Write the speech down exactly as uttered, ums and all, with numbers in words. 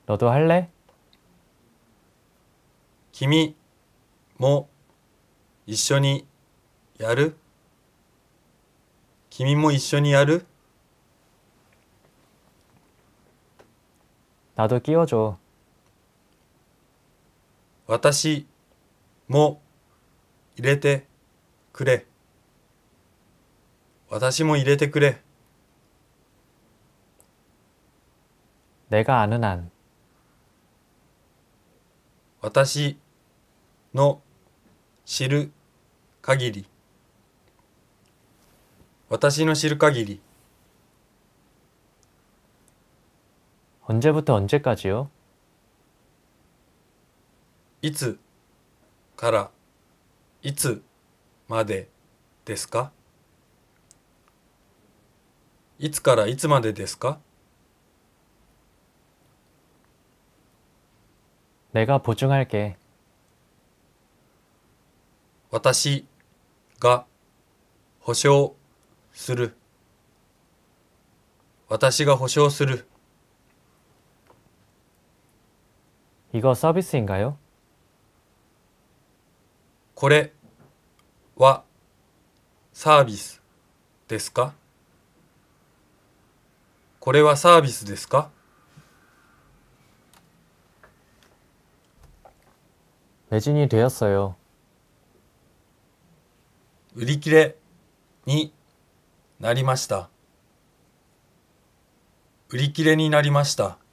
너도 할래? 君も一緒にやる君も一緒にやる 나도 끼워줘. 私も入れてくれ。私も入れてくれ。 내가 아는 한. 私の知る限り。私の知る限り。 언제부터 언제까지요? いつからいつまでですかいつからいつまでですか 내가 보증할게. 私が保証する。私が保証する。 이거 서비스인가요? これはサービスですかこれはサービスですか 매진이 되었어요. 売り切れになりました。売り切れになりました。